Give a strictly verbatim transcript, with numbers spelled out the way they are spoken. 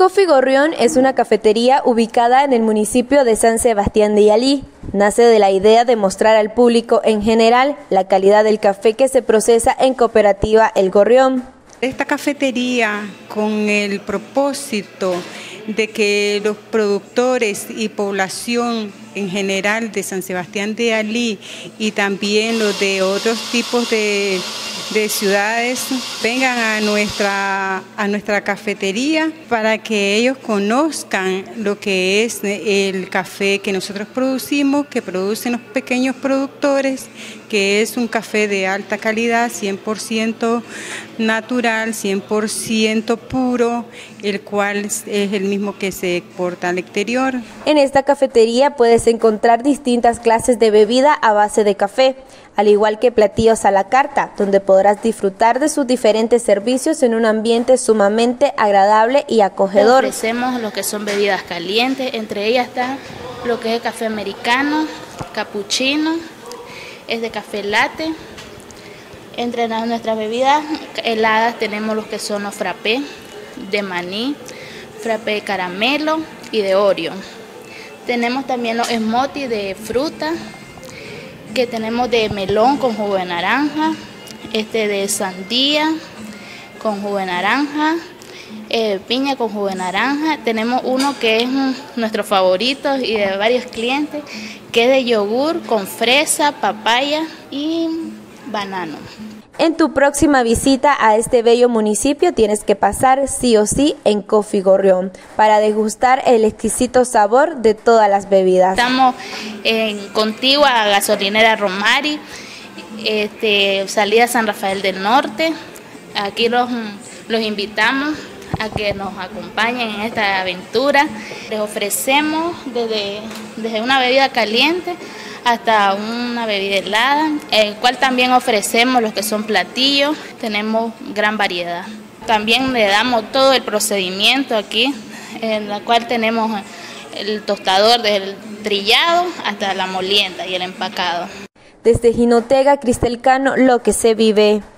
Coffee Gorrión es una cafetería ubicada en el municipio de San Sebastián de Yalí. Nace de la idea de mostrar al público en general la calidad del café que se procesa en Cooperativa El Gorrión. Esta cafetería, con el propósito de que los productores y población en general de San Sebastián de Yalí y también los de otros tipos de, de ciudades vengan a nuestra, a nuestra cafetería para que ellos conozcan lo que es el café que nosotros producimos, que producen los pequeños productores, que es un café de alta calidad, cien por ciento natural, cien por ciento puro, el cual es el mismo que se exporta al exterior. En esta cafetería puedes encontrar distintas clases de bebida a base de café, al igual que platillos a la carta, donde podrás disfrutar de sus diferentes servicios en un ambiente sumamente agradable y acogedor. Ofrecemos lo que son bebidas calientes, entre ellas está lo que es el café americano, capuchino, es de café latte. Entre nuestras bebidas heladas tenemos los que son los frappés de maní, frappé de caramelo y de Oreo. Tenemos también los smoothies de fruta, que tenemos de melón con jugo de naranja, este de sandía con jugo de naranja, eh, piña con jugo de naranja. Tenemos uno que es nuestro favorito y de varios clientes, que es de yogur con fresa, papaya y banano. En tu próxima visita a este bello municipio tienes que pasar sí o sí en Coffee Gorrión para degustar el exquisito sabor de todas las bebidas. Estamos en contigua gasolinera Romari, este, salida San Rafael del Norte. Aquí los, los invitamos a que nos acompañen en esta aventura. Les ofrecemos desde, desde una bebida caliente hasta una bebida helada, el cual también ofrecemos los que son platillos, tenemos gran variedad. También le damos todo el procedimiento aquí, en la cual tenemos el tostador del trillado hasta la molienda y el empacado. Desde Jinotega, Cristel Cano, lo que se vive.